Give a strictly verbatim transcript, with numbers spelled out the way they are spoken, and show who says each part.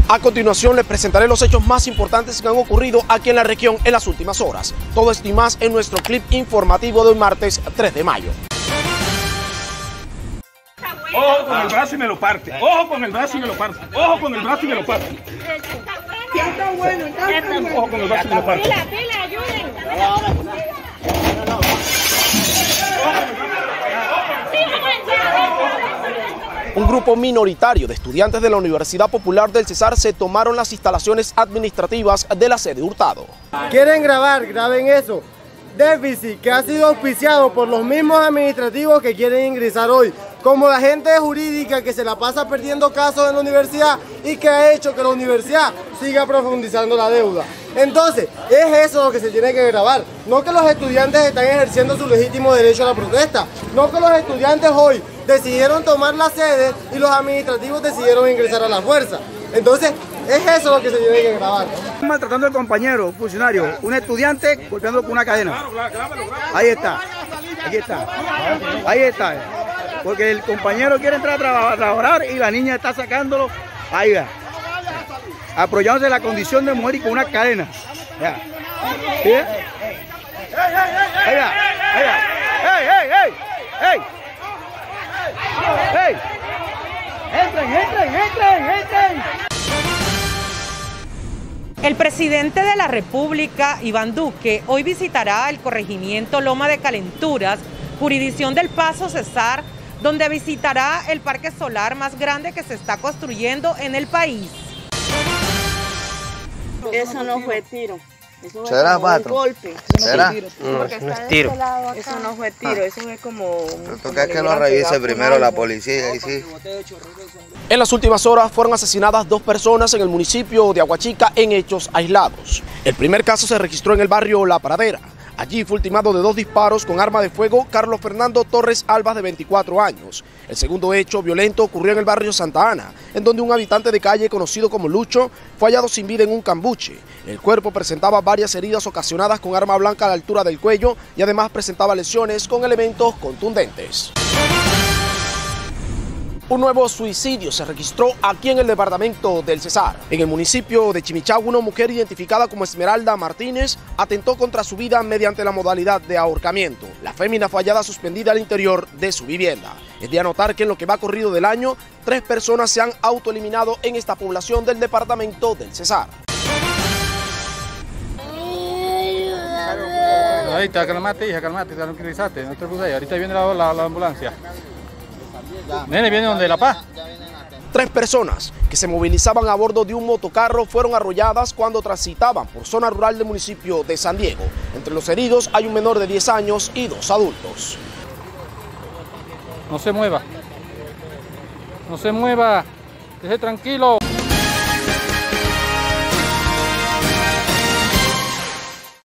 Speaker 1: A continuación les presentaré los hechos más importantes que han ocurrido aquí en la región en las últimas horas. Todo esto y más en nuestro clip informativo de hoy martes tres de mayo.
Speaker 2: Ojo con el brazo y me lo parte. Ojo con el brazo y me lo parte. Ojo con el brazo y me lo parte.
Speaker 3: Ya está bueno, ya está bueno.
Speaker 2: Ojo con el brazo y me lo parte.
Speaker 3: Pila, pila, ayuden.
Speaker 1: Un grupo minoritario de estudiantes de la Universidad Popular del Cesar se tomaron las instalaciones administrativas de la sede Hurtado.
Speaker 4: ¿Quieren grabar? Graben eso. Déficit que ha sido auspiciado por los mismos administrativos que quieren ingresar hoy, como la gente jurídica que se la pasa perdiendo casos en la universidad y que ha hecho que la universidad siga profundizando la deuda. Entonces, es eso lo que se tiene que grabar, no que los estudiantes están ejerciendo su legítimo derecho a la protesta, no que los estudiantes hoy decidieron tomar la sede y los administrativos decidieron ingresar a la fuerza. Entonces, es eso lo que se tiene que grabar.
Speaker 5: Maltratando al compañero, funcionario, un estudiante golpeándolo con una cadena. Ahí está, aquí está, ahí está. Porque el compañero quiere entrar a trabajar y la niña está sacándolo, ahí va. Apoyándose de la condición de mujer y con una cadena. Ya. ¿Sí? Ahí va, ahí va. ¡Ey, ey, ey! ¡Ey! ¡Ey! ¡Entren, entren, entren, entren!
Speaker 6: El presidente de la República, Iván Duque, hoy visitará el corregimiento Loma de Calenturas, jurisdicción del Paso Cesar, donde visitará el parque solar más grande que se está construyendo en el país.
Speaker 7: Eso no fue tiro. Eso fue
Speaker 8: ¿Será,
Speaker 7: como un
Speaker 8: Patro?
Speaker 7: golpe.
Speaker 8: ¿Será?
Speaker 7: No,
Speaker 8: no es tiro.
Speaker 7: Eso no fue tiro, eso fue como...
Speaker 8: Pero toca que lo revise primero la policía y sí.
Speaker 1: En las últimas horas fueron asesinadas dos personas en el municipio de Aguachica en hechos aislados. El primer caso se registró en el barrio La Pradera. Allí fue ultimado de dos disparos con arma de fuego Carlos Fernando Torres Albas, de veinticuatro años. El segundo hecho violento ocurrió en el barrio Santa Ana, en donde un habitante de calle conocido como Lucho fue hallado sin vida en un cambuche. El cuerpo presentaba varias heridas ocasionadas con arma blanca a la altura del cuello y además presentaba lesiones con elementos contundentes. Un nuevo suicidio se registró aquí en el departamento del Cesar. En el municipio de Chimichagua, una mujer identificada como Esmeralda Martínez atentó contra su vida mediante la modalidad de ahorcamiento. La fémina fue hallada suspendida al interior de su vivienda. Es de anotar que en lo que va corrido del año, tres personas se han autoeliminado en esta población del departamento del Cesar.
Speaker 2: Ahí está, calmate, hija, calmate, tranquilízate, no te preocupes, ahorita viene la, la, la ambulancia. Nene, viene donde La Paz.
Speaker 1: Tres personas que se movilizaban a bordo de un motocarro fueron arrolladas cuando transitaban por zona rural del municipio de San Diego. Entre los heridos hay un menor de diez años y dos adultos.
Speaker 2: No se mueva. No se mueva. Deje tranquilo.